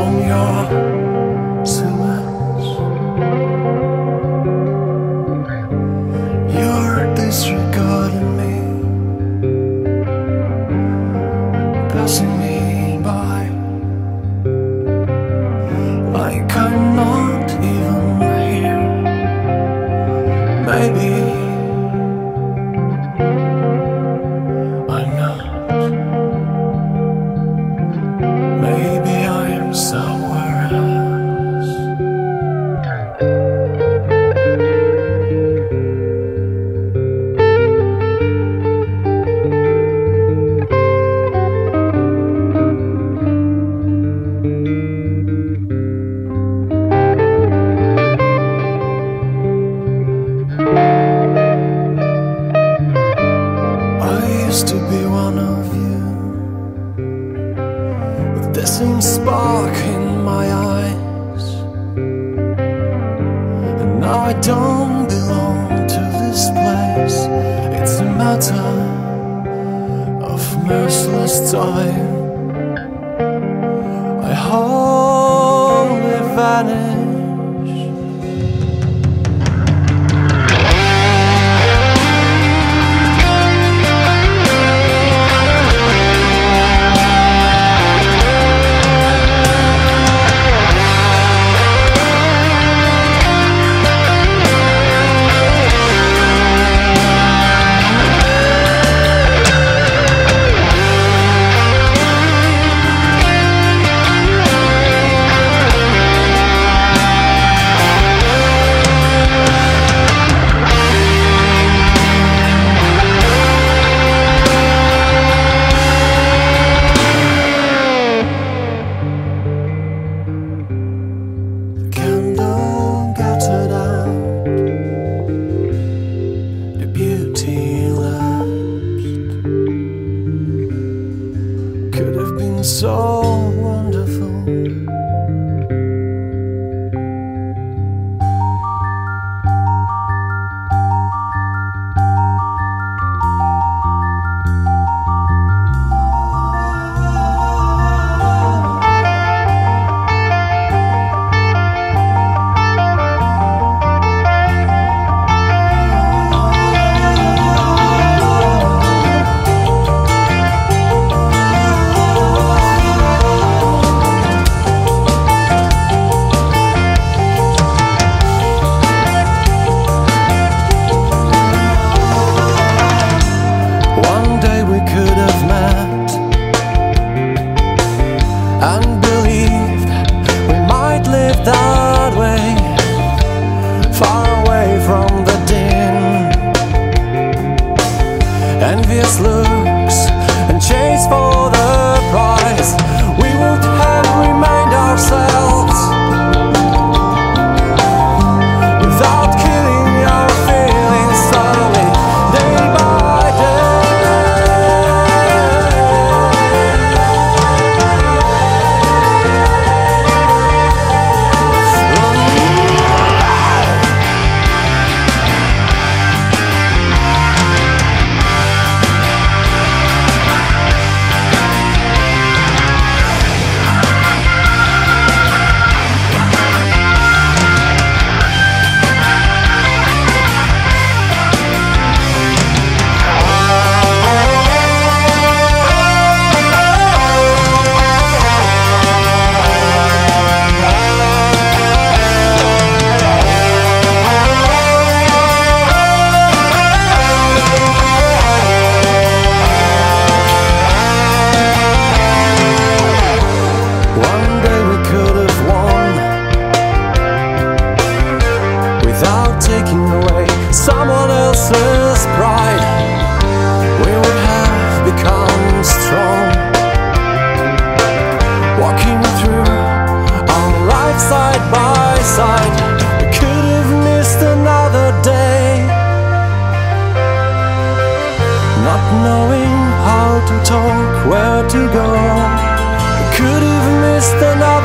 from your silhouettes. You're disregarding me, passing me by, like I'm not even here. Maybe I'm not. Maybe I'm somewhere else. I used to be one of you, with the same spark in my eyes, and now I don't belong to this place. It's a matter of merciless time. I wholly vanish. Could have been so wonderful. And believed we might live that way, far away from the din, envious looks and chase for the prize. We would have remained ourselves without killing your feelings slowly, day by day. Taking away someone else's pride, we would have become strong, walking through our life side by side. We could have missed another day, not knowing how to talk, where to go. We could have missed another